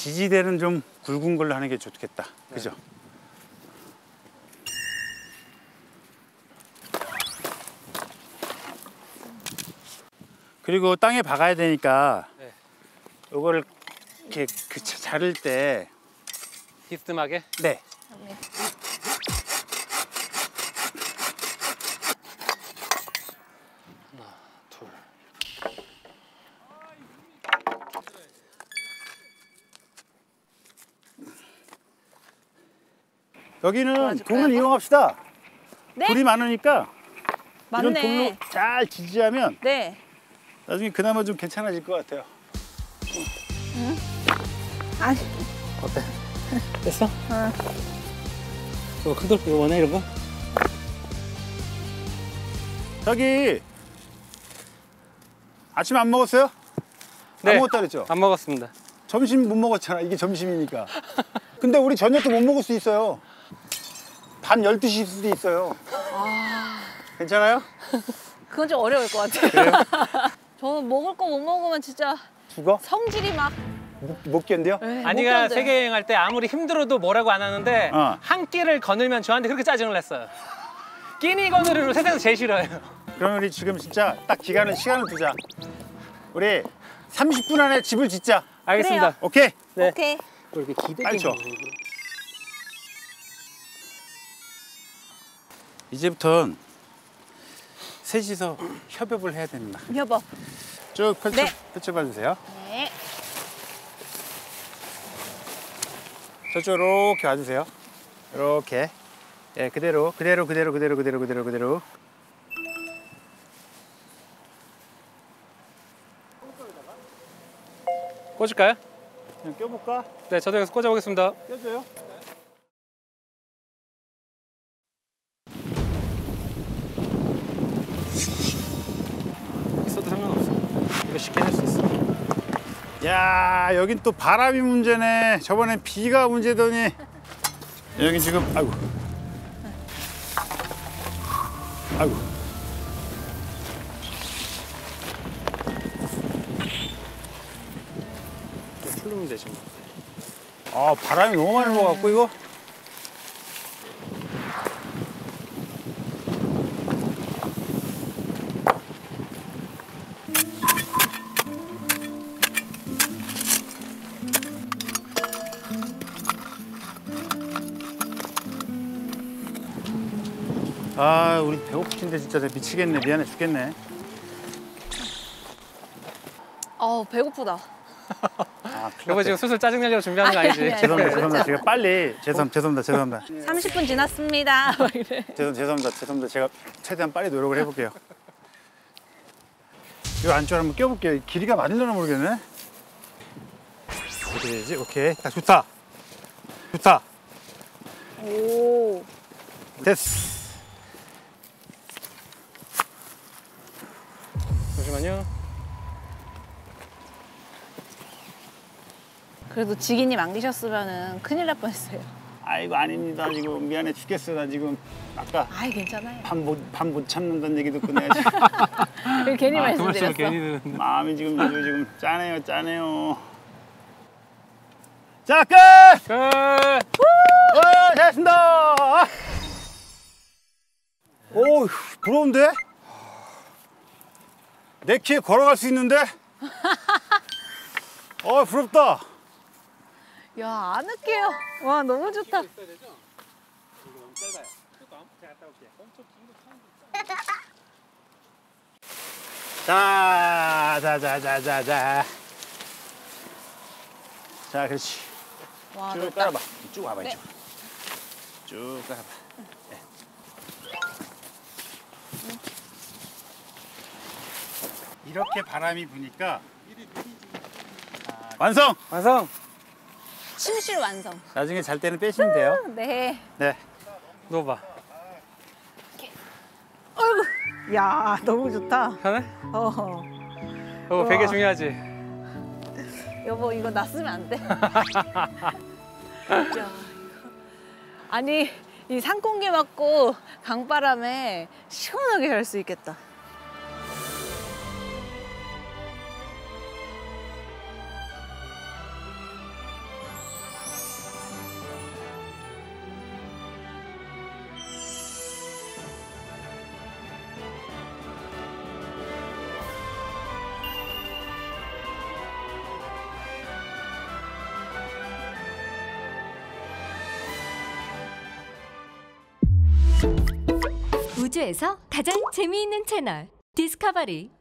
지지대는 좀 굵은 걸로 하는 게 좋겠다. 그죠? 그리고 땅에 박아야 되니까 요거를 이렇게 자를 때 비스듬하게? 네. 하나, 둘. 여기는 돌을 이용합시다. 네? 돌이 많으니까 이런 맞네. 돌로 잘 지지하면 네. 나중에 그나마 좀 괜찮아질 것 같아요. 아니. 어때? 됐어? 이거 큰 돌 이거 원해 이런 거? 저기 아침 안 먹었어요? 네. 안 먹었다 그랬죠? 안 먹었습니다. 점심 못 먹었잖아. 이게 점심이니까. 근데 우리 저녁도 못 먹을 수 있어요. 밤 12시일 수도 있어요. 괜찮아요? 그건 좀 어려울 것 같아요. 그래요? 저는 먹을 거 못 먹으면 진짜 죽어? 성질이 막. 못 견뎌? 에이, 못 아니가 견뎌요. 세계 여행할 때 아무리 힘들어도 뭐라고 안 하는데 한 끼를 거늘면 저한테 그렇게 짜증을 냈어요. 끼니 거느리로 세상에서 제일 싫어요. 그럼 우리 지금 진짜 딱 시간을 두자. 우리 30분 안에 집을 짓자. 알겠습니다. 그래요. 오케이? 네. 오케이. 또 이렇게 빨리 쳐. 기대기. 이제부터는 셋이서 협업을 해야 됩니다. 여보. 쭉 네. 펼쳐봐 주세요. 네. 저쪽으로 이렇게 와주세요. 이렇게. 예, 그대로. 꽂을까요? 그냥 껴볼까? 네, 저도 여기서 꽂아보겠습니다. 껴줘요. 있어도 상관없어. 이거 쉽게 할 수 있어. 야, 여긴 또 바람이 문제네. 저번엔 비가 문제더니 여기 지금 아이고. 풀르면 되지 뭐. 아, 바람이 너무 많이 불어갖고 이거. 아, 우리 배고프신데 진짜 미치겠네. 미안해 죽겠네. 배고프다. 아, 여보 지금 슬슬 짜증 내려고 준비하는 거 아니지? 아니. 죄송합니다. 제가 빨리 죄송합니다. 30분 지났습니다. 막 이래. 죄송합니다. 제가 최대한 빨리 노력을 해볼게요. 이 안쪽으로 한번 껴볼게요. 길이가 맞을려나 모르겠네. 어떻게 되지? 오케이. 딱 좋다. 오. 됐어. 잠시만요. 그래도 지기님 안 계셨으면 큰일 날 뻔했어요. 아이고 아닙니다. 지금 미안해 죽겠어. 나 지금 아까 아이 괜찮아요. 밤 못 참는다는 얘기 듣고 내가 지금 괜히 그 말씀드렸어. 말씀을 괜히 들었네. 마음이 지금 짜네요. 자, 끝! 끝! 잘했습니다. 오, 부러운데? 내 키에 걸어갈 수 있는데? 부럽다. 야, 안 할게요. 와, 너무 좋다. 자, 그렇지. 와, 쭉 됐다. 깔아봐. 쭉 와봐, 네. 이쪽으로. 쭉 깔아봐. 네. 이렇게 바람이 부니까 완성! 완성! 침실 완성. 나중에 잘 때는 빼시면 돼요. 네. 네. 누워봐. 어이구. 야, 너무 좋다. 편해? 어. 여보 베개 중요하지? 여보, 이거 놨으면 안 돼. 야, 이거. 아니, 이 산공기 맞고 강바람에 시원하게 잘 수 있겠다. 우주에서 가장 재미있는 채널 디스커버리.